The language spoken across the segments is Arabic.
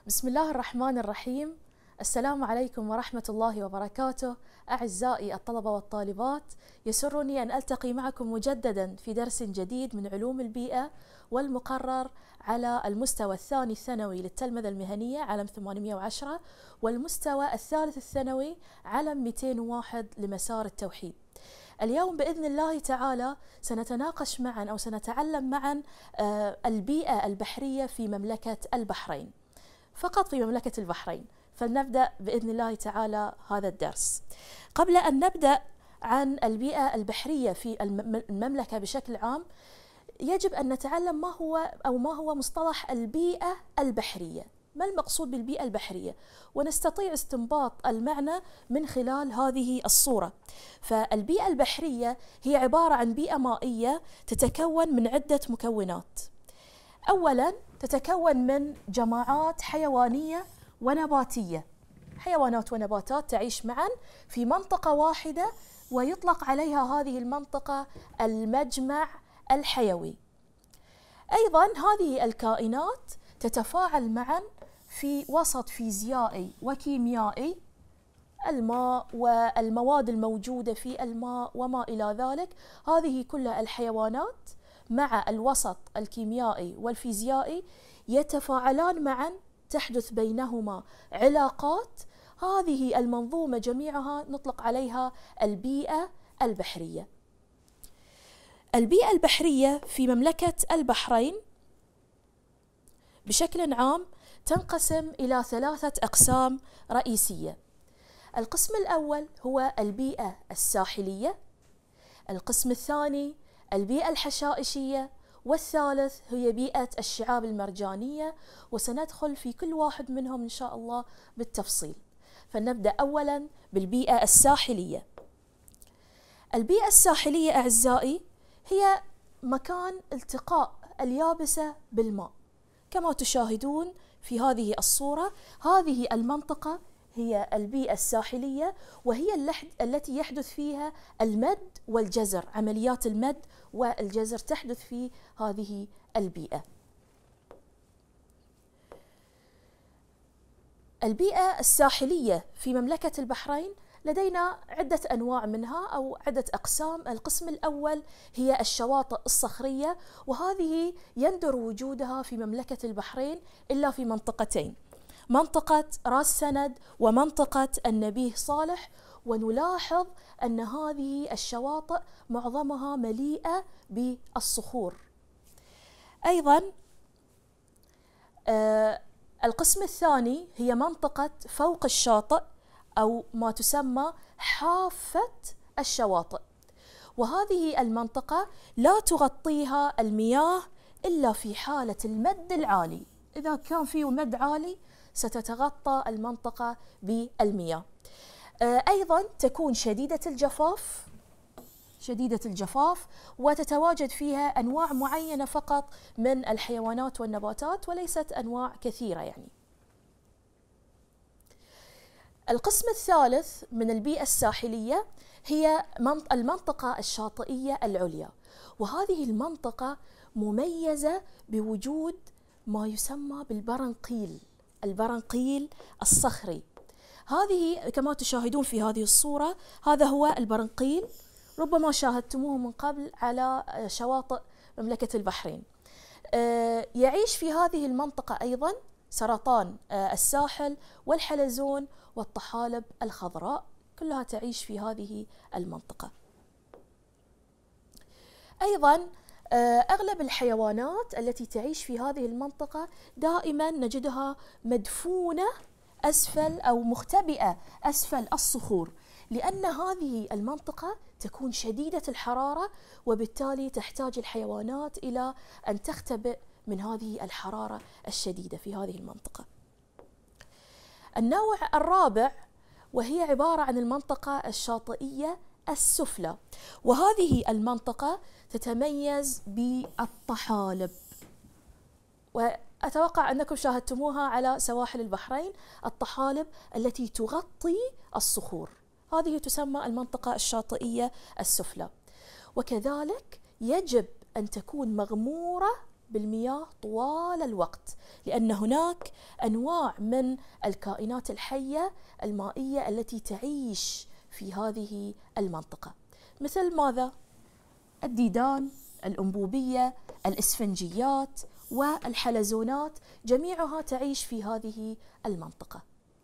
بسم الله الرحمن الرحيم. السلام عليكم ورحمة الله وبركاته. أعزائي الطلبة والطالبات، يسرني أن ألتقي معكم مجددا في درس جديد من علوم البيئة، والمقرر على المستوى الثاني الثانوي للتلمذة المهنية علم 810، والمستوى الثالث الثانوي علم 201 لمسار التوحيد. اليوم بإذن الله تعالى سنتناقش معا أو سنتعلم معا البيئة البحرية في مملكة البحرين، فقط في مملكة البحرين. فلنبدأ بإذن الله تعالى هذا الدرس. قبل أن نبدأ عن البيئة البحرية في المملكة بشكل عام، يجب أن نتعلم ما هو مصطلح البيئة البحرية، ما المقصود بالبيئة البحرية، ونستطيع استنباط المعنى من خلال هذه الصورة. فالبيئة البحرية هي عبارة عن بيئة مائية تتكون من عدة مكونات. أولاً تتكون من جماعات حيوانية ونباتية، حيوانات ونباتات تعيش معا في منطقة واحدة، ويطلق عليها هذه المنطقة المجمع الحيوي. أيضاً هذه الكائنات تتفاعل معا في وسط فيزيائي وكيميائي، الماء والمواد الموجودة في الماء وما إلى ذلك. هذه كل الحيوانات مع الوسط الكيميائي والفيزيائي يتفاعلان معا، تحدث بينهما علاقات. هذه المنظومة جميعها نطلق عليها البيئة البحرية. البيئة البحرية في مملكة البحرين بشكل عام تنقسم إلى 3 أقسام رئيسية. القسم الأول هو البيئة الساحلية، القسم الثاني البيئة الحشائشية، والثالث هي بيئة الشعاب المرجانية، وسندخل في كل واحد منهم إن شاء الله بالتفصيل. فلنبدأ أولا بالبيئة الساحلية. البيئة الساحلية أعزائي هي مكان التقاء اليابسة بالماء، كما تشاهدون في هذه الصورة. هذه المنطقة هي البيئة الساحلية، وهي التي يحدث فيها المد والجزر، عمليات المد والجزر تحدث في هذه البيئة. البيئة الساحلية في مملكة البحرين لدينا عدة أنواع منها أو عدة أقسام. القسم الأول هي الشواطئ الصخرية، وهذه يندر وجودها في مملكة البحرين إلا في منطقتين، منطقة راس سند ومنطقة النبيه صالح. ونلاحظ أن هذه الشواطئ معظمها مليئة بالصخور. أيضا القسم الثاني هي منطقة فوق الشاطئ أو ما تسمى حافة الشواطئ، وهذه المنطقة لا تغطيها المياه إلا في حالة المد العالي. إذا كان فيه مد عالي ستتغطى المنطقة بالمياه. أيضا تكون شديدة الجفاف، وتتواجد فيها أنواع معينة فقط من الحيوانات والنباتات، وليست أنواع كثيرة يعني. القسم الثالث من البيئة الساحلية هي المنطقة الشاطئية العليا، وهذه المنطقة مميزة بوجود ما يسمى بالبرنقيل، البرنقيل الصخري. هذه كما تشاهدون في هذه الصورة، هذا هو البرنقيل، ربما شاهدتموه من قبل على شواطئ مملكة البحرين. يعيش في هذه المنطقة أيضا سرطان الساحل والحلزون والطحالب الخضراء، كلها تعيش في هذه المنطقة. أيضا أغلب الحيوانات التي تعيش في هذه المنطقة دائما نجدها مدفونة أسفل أو مختبئة أسفل الصخور، لأن هذه المنطقة تكون شديدة الحرارة، وبالتالي تحتاج الحيوانات إلى أن تختبئ من هذه الحرارة الشديدة في هذه المنطقة. النوع الرابع وهي عبارة عن المنطقة الشاطئية السفلى، وهذه المنطقة تتميز بالطحالب، وأتوقع أنكم شاهدتموها على سواحل البحرين، الطحالب التي تغطي الصخور، هذه تسمى المنطقة الشاطئية السفلى. وكذلك يجب أن تكون مغمورة بالمياه طوال الوقت، لأن هناك أنواع من الكائنات الحية المائية التي تعيش في هذه المنطقة، مثل ماذا؟ الديدان، الأنبوبية، الإسفنجيات والحلزونات، جميعها تعيش في هذه المنطقة.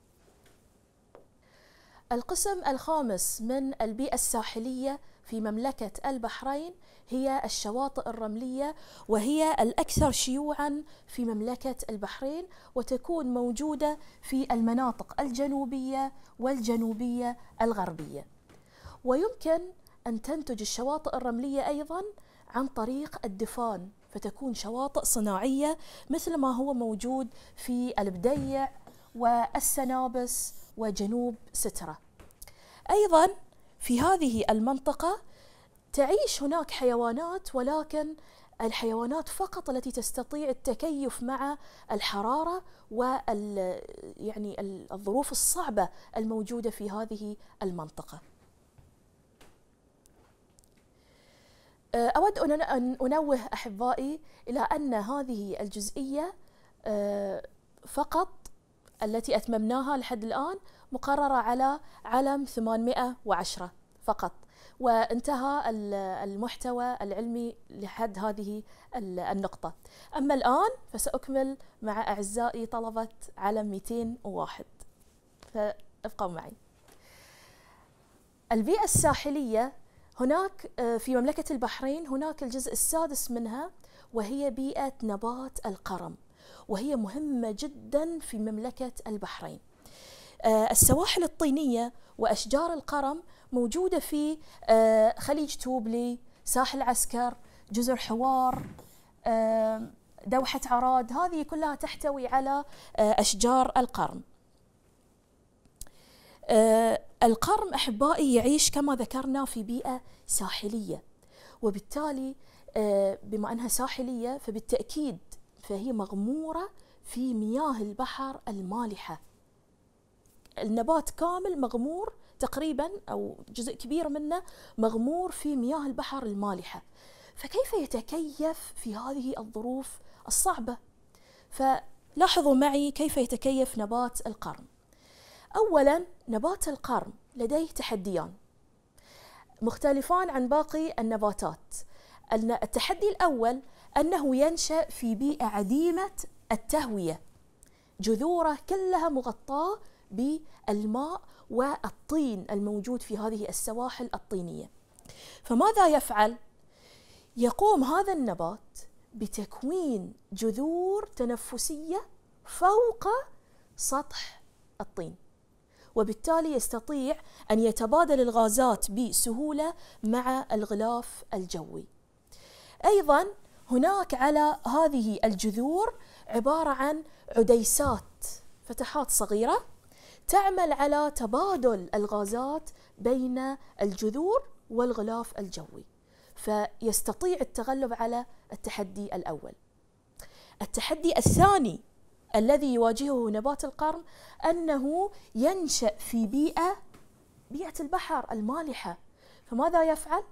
القسم الخامس من البيئة الساحلية في مملكة البحرين هي الشواطئ الرملية، وهي الأكثر شيوعاً في مملكة البحرين، وتكون موجودة في المناطق الجنوبية والجنوبية الغربية. ويمكن أن تنتج الشواطئ الرملية أيضاً عن طريق الدفان، فتكون شواطئ صناعية مثل ما هو موجود في البديع والسنابس وجنوب سترة. أيضاً في هذه المنطقة تعيش هناك حيوانات، ولكن الحيوانات فقط التي تستطيع التكيف مع الحرارة يعني الظروف الصعبة الموجودة في هذه المنطقة. أود أن أنوه أحبائي إلى أن هذه الجزئية فقط التي أتممناها لحد الآن مقررة على علم 810 فقط، وانتهى المحتوى العلمي لحد هذه النقطة. أما الآن فسأكمل مع أعزائي طلبة علم 201، فابقوا معي. البيئة الساحلية هناك في مملكة البحرين هناك الجزء السادس منها، وهي بيئة نبات القرم، وهي مهمة جدا في مملكة البحرين. السواحل الطينية وأشجار القرم موجودة في خليج توبلي، ساحل عسكر، جزر حوار، دوحة عراد، هذه كلها تحتوي على أشجار القرم. القرم أحبائي يعيش كما ذكرنا في بيئة ساحلية، وبالتالي بما أنها ساحلية فبالتأكيد فهي مغمورة في مياه البحر المالحة. النبات كامل مغمور تقريبا، أو جزء كبير منه مغمور في مياه البحر المالحة، فكيف يتكيف في هذه الظروف الصعبة؟ فلاحظوا معي كيف يتكيف نبات القرم. أولا، نبات القرم لديه تحديان مختلفان عن باقي النباتات. التحدي الأول أنه ينشأ في بيئة عديمة التهوية، جذوره كلها مغطاة بالماء والطين الموجود في هذه السواحل الطينية. فماذا يفعل؟ يقوم هذا النبات بتكوين جذور تنفسية فوق سطح الطين، وبالتالي يستطيع أن يتبادل الغازات بسهولة مع الغلاف الجوي. أيضاً هناك على هذه الجذور عبارة عن عديسات، فتحات صغيرة تعمل على تبادل الغازات بين الجذور والغلاف الجوي، فيستطيع التغلب على التحدي الأول. التحدي الثاني الذي يواجهه نبات القرم أنه ينشأ في بيئة البحر المالحة. فماذا يفعل؟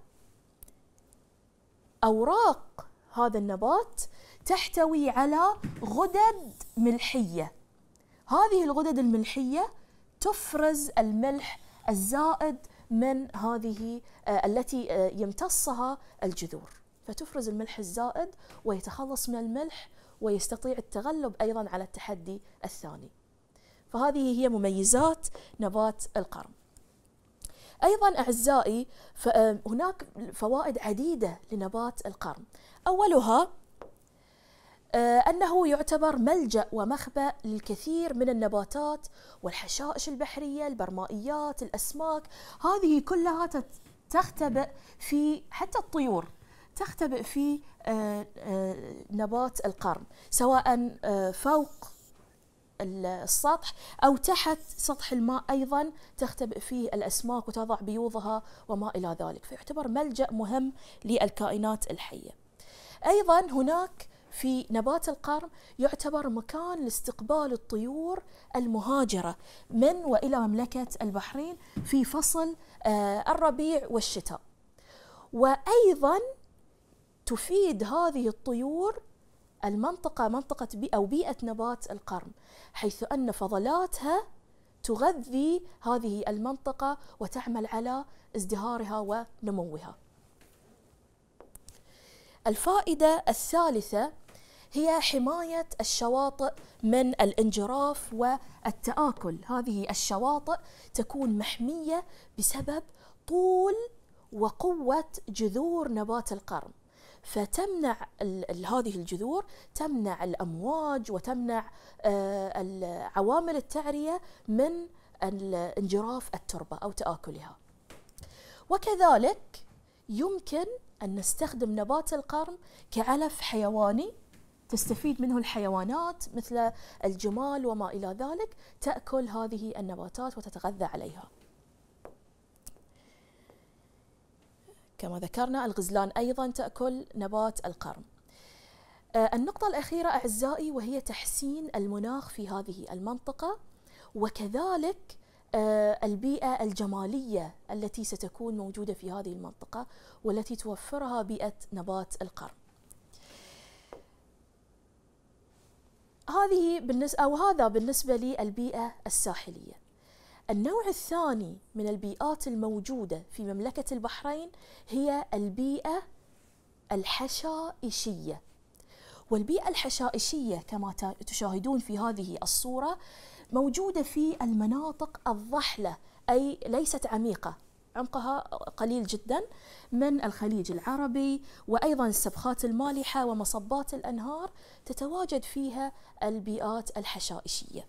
أوراق هذا النبات تحتوي على غدد ملحية، هذه الغدد الملحية تفرز الملح الزائد من هذه التي يمتصها الجذور، فتفرز الملح الزائد ويتخلص من الملح ويستطيع التغلب أيضا على التحدي الثاني. فهذه هي مميزات نبات القرم. أيضا أعزائي هناك فوائد عديدة لنبات القرم. أولها أنه يعتبر ملجأ ومخبأ للكثير من النباتات والحشائش البحرية، البرمائيات، الأسماك، هذه كلها تختبئ في، حتى الطيور تختبئ في نبات القرم، سواء فوق السطح أو تحت سطح الماء، أيضا تختبئ فيه الأسماك وتضع بيوضها وما إلى ذلك، فيعتبر ملجأ مهم للكائنات الحية. أيضا هناك في نبات القرم يعتبر مكان لاستقبال الطيور المهاجرة من وإلى مملكة البحرين في فصل الربيع والشتاء، وأيضا تفيد هذه الطيور المنطقة منطقة أو بيئة نبات القرم، حيث أن فضلاتها تغذي هذه المنطقة وتعمل على ازدهارها ونموها. الفائدة الثالثة هي حماية الشواطئ من الانجراف والتآكل. هذه الشواطئ تكون محمية بسبب طول وقوة جذور نبات القرم، فتمنع هذه الجذور تمنع الأمواج وتمنع عوامل التعرية من انجراف التربة أو تآكلها. وكذلك يمكن أن نستخدم نبات القرم كعلف حيواني تستفيد منه الحيوانات مثل الجمال وما إلى ذلك، تأكل هذه النباتات وتتغذى عليها. كما ذكرنا الغزلان أيضا تأكل نبات القرم. النقطة الأخيرة أعزائي وهي تحسين المناخ في هذه المنطقة، وكذلك البيئة الجمالية التي ستكون موجودة في هذه المنطقة والتي توفرها بيئة نبات القرم. هذا بالنسبة للبيئة الساحلية. النوع الثاني من البيئات الموجودة في مملكة البحرين هي البيئة الحشائشية. والبيئة الحشائشية كما تشاهدون في هذه الصورة موجودة في المناطق الضحلة، أي ليست عميقة، عمقها قليل جدا، من الخليج العربي وأيضا السبخات المالحة ومصبات الأنهار تتواجد فيها البيئات الحشائشية.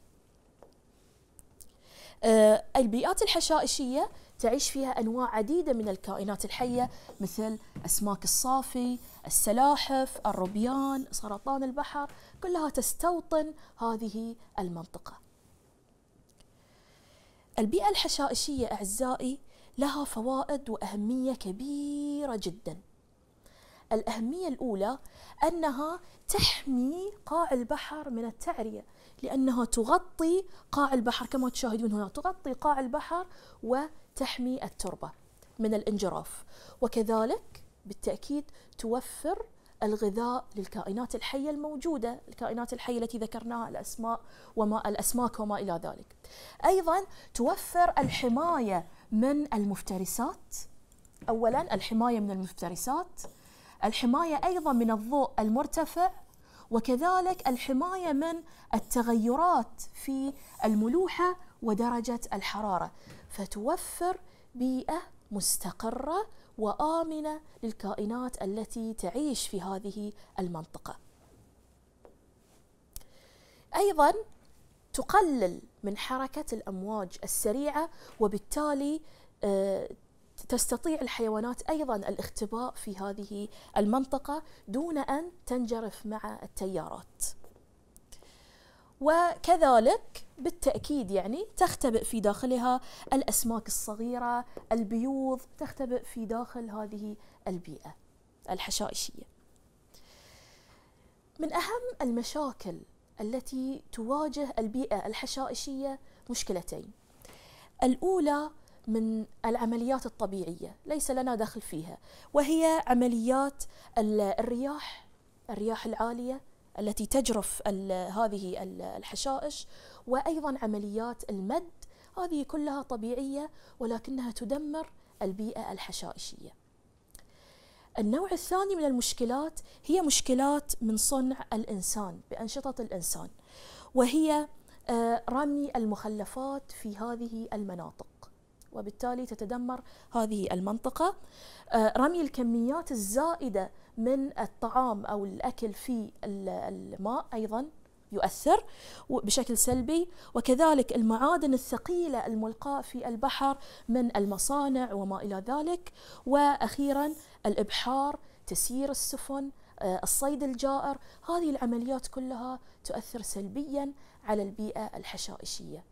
البيئات الحشائشية تعيش فيها أنواع عديدة من الكائنات الحية مثل أسماك الصافي، السلاحف، الروبيان، سرطان البحر، كلها تستوطن هذه المنطقة. البيئة الحشائشية أعزائي لها فوائد وأهمية كبيرة جدا. الأهمية الأولى أنها تحمي قاع البحر من التعرية، لأنها تغطي قاع البحر كما تشاهدون هنا، تغطي قاع البحر وتحمي التربة من الانجراف، وكذلك بالتأكيد توفر الغذاء للكائنات الحية الموجودة، الكائنات الحية التي ذكرناها، الأسماك وما إلى ذلك. أيضا توفر الحماية من المفترسات، أولا الحماية من المفترسات، الحماية أيضا من الضوء المرتفع، وكذلك الحماية من التغيرات في الملوحة ودرجة الحرارة، فتوفر بيئة مستقرة وآمنة للكائنات التي تعيش في هذه المنطقة. أيضا تقلل من حركة الأمواج السريعة، وبالتالي تستطيع الحيوانات أيضا الاختباء في هذه المنطقة دون أن تنجرف مع التيارات. وكذلك بالتأكيد يعني تختبئ في داخلها الأسماك الصغيرة، البيوض تختبئ في داخل هذه البيئة الحشائشية. من أهم المشاكل التي تواجه البيئة الحشائشية مشكلتين. الأولى من العمليات الطبيعية ليس لنا دخل فيها، وهي عمليات الرياح العالية التي تجرف هذه الحشائش، وأيضا عمليات المد، هذه كلها طبيعية ولكنها تدمر البيئة الحشائشية. النوع الثاني من المشكلات هي مشكلات من صنع الإنسان بأنشطة الإنسان، وهي رمي المخلفات في هذه المناطق، وبالتالي تتدمر هذه المنطقة. رمي الكميات الزائدة من الطعام أو الأكل في الماء أيضا يؤثر بشكل سلبي، وكذلك المعادن الثقيلة الملقاة في البحر من المصانع وما إلى ذلك. وأخيرا الإبحار، تسيير السفن، الصيد الجائر، هذه العمليات كلها تؤثر سلبيا على البيئة الحشائشية.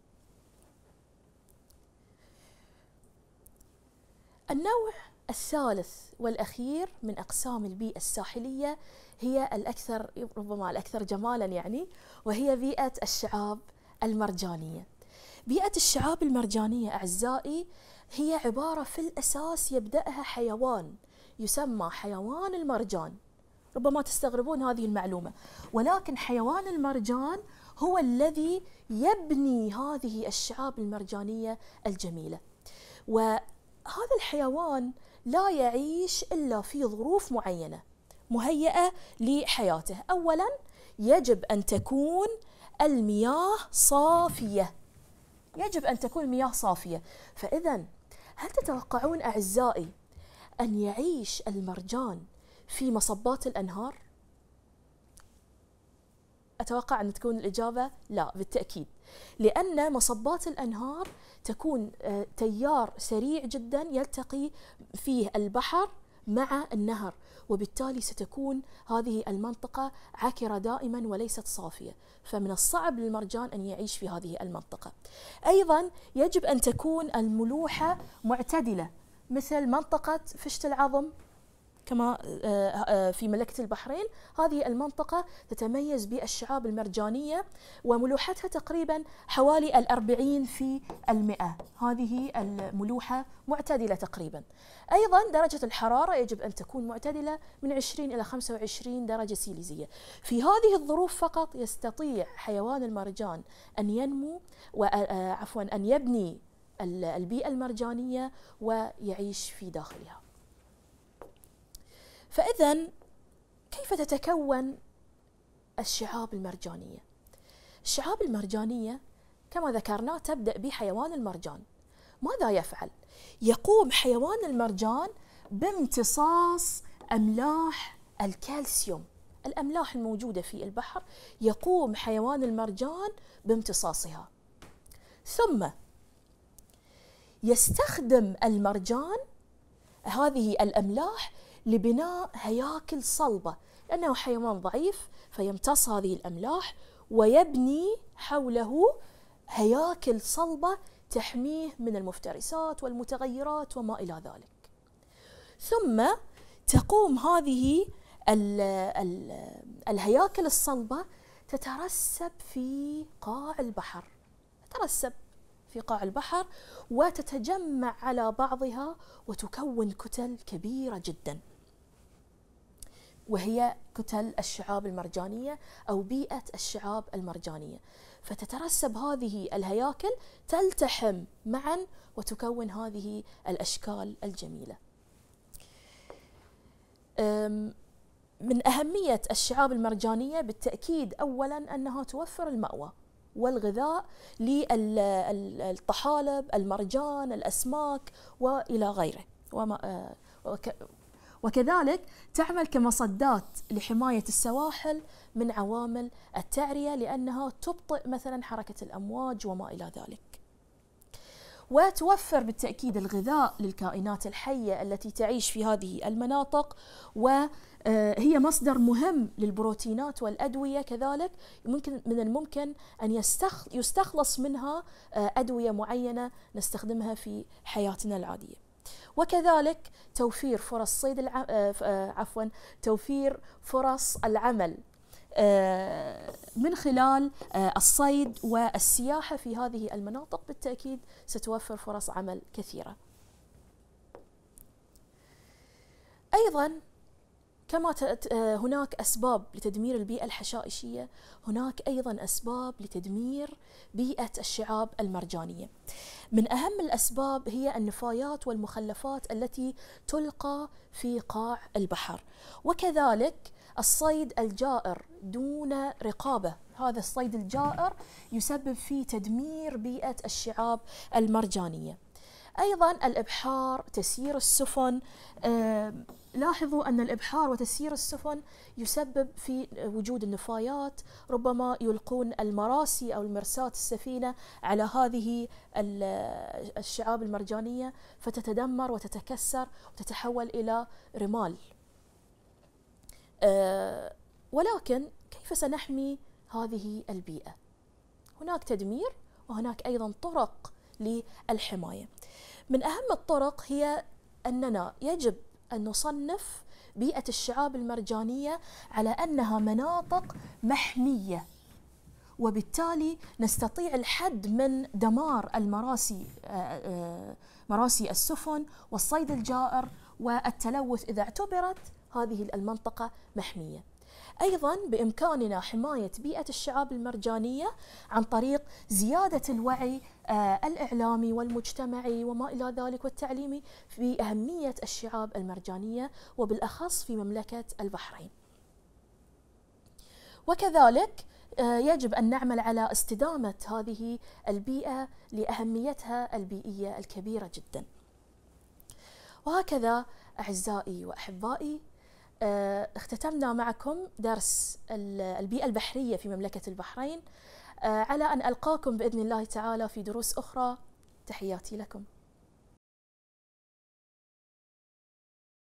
النوع الثالث والأخير من أقسام البيئة الساحلية هي ربما الأكثر جمالا يعني، وهي بيئة الشعاب المرجانية. بيئة الشعاب المرجانية أعزائي هي عبارة في الأساس يبدأها حيوان يسمى حيوان المرجان، ربما تستغربون هذه المعلومة، ولكن حيوان المرجان هو الذي يبني هذه الشعاب المرجانية الجميلة. وهذا الحيوان لا يعيش إلا في ظروف معينة مهيئة لحياته. أولا يجب أن تكون المياه صافية، يجب أن تكون المياه صافية. فإذا هل تتوقعون أعزائي أن يعيش المرجان في مصبات الأنهار؟ أتوقع أن تكون الإجابة لا بالتأكيد، لأن مصبات الأنهار تكون تيار سريع جدا يلتقي فيه البحر مع النهر، وبالتالي ستكون هذه المنطقة عكرة دائما وليست صافية، فمن الصعب للمرجان أن يعيش في هذه المنطقة. أيضا يجب أن تكون الملوحة معتدلة، مثل منطقة فشت العظم كما في مملكة البحرين. هذه المنطقة تتميز بالشعاب المرجانية وملوحتها تقريبا حوالي 40%. هذه الملوحة معتدلة تقريبا. أيضا درجة الحرارة يجب أن تكون معتدلة من 20 إلى 25 درجة سيليزية. في هذه الظروف فقط يستطيع حيوان المرجان أن ينمو أن يبني البيئة المرجانية ويعيش في داخلها. فإذا كيف تتكون الشعاب المرجانية؟ الشعاب المرجانية كما ذكرنا تبدأ بحيوان المرجان. ماذا يفعل؟ يقوم حيوان المرجان بامتصاص أملاح الكالسيوم، الأملاح الموجودة في البحر يقوم حيوان المرجان بامتصاصها، ثم يستخدم المرجان هذه الأملاح لبناء هياكل صلبة، لأنه حيوان ضعيف فيمتص هذه الأملاح ويبني حوله هياكل صلبة تحميه من المفترسات والمتغيرات وما إلى ذلك. ثم تقوم هذه الهياكل الصلبة تترسب في قاع البحر، تترسب في قاع البحر وتتجمع على بعضها وتكون كتل كبيرة جدا، وهي كتل الشعاب المرجانية أو بيئة الشعاب المرجانية. فتترسب هذه الهياكل تلتحم معا وتكون هذه الأشكال الجميلة. من أهمية الشعاب المرجانية بالتأكيد أولا أنها توفر المأوى والغذاء للطحالب، المرجان، الأسماك وإلى غيره، وكذلك تعمل كمصدات لحماية السواحل من عوامل التعرية، لأنها تبطئ مثلا حركة الأمواج وما إلى ذلك. وتوفر بالتأكيد الغذاء للكائنات الحية التي تعيش في هذه المناطق، وهي مصدر مهم للبروتينات والأدوية. كذلك من الممكن أن يستخلص منها أدوية معينة نستخدمها في حياتنا العادية. وكذلك توفير فرص توفير فرص العمل من خلال الصيد والسياحة في هذه المناطق، بالتأكيد ستوفر فرص عمل كثيرة. أيضا كما هناك أسباب لتدمير البيئة الحشائشية، هناك أيضا أسباب لتدمير بيئة الشعاب المرجانية. من أهم الأسباب هي النفايات والمخلفات التي تلقى في قاع البحر، وكذلك الصيد الجائر دون رقابة. هذا الصيد الجائر يسبب في تدمير بيئة الشعاب المرجانية. أيضا الإبحار، تسيير السفن. لاحظوا أن الإبحار وتسيير السفن يسبب في وجود النفايات، ربما يلقون المراسي أو المرساة السفينة على هذه الشعاب المرجانية فتتدمر وتتكسر وتتحول إلى رمال. ولكن كيف سنحمي هذه البيئة؟ هناك تدمير وهناك أيضا طرق للحماية. من أهم الطرق هي أننا يجب أن نصنف بيئة الشعاب المرجانية على أنها مناطق محمية، وبالتالي نستطيع الحد من دمار مراسي السفن والصيد الجائر والتلوث إذا اعتبرت هذه المنطقة محمية. أيضا بإمكاننا حماية بيئة الشعاب المرجانية عن طريق زيادة الوعي الإعلامي والمجتمعي وما إلى ذلك والتعليمي في أهمية الشعاب المرجانية وبالأخص في مملكة البحرين. وكذلك يجب أن نعمل على استدامة هذه البيئة لأهميتها البيئية الكبيرة جدا. وهكذا أعزائي وأحبائي اختتمنا معكم درس البيئة البحرية في مملكة البحرين، على أن ألقاكم بإذن الله تعالى في دروس أخرى. تحياتي لكم.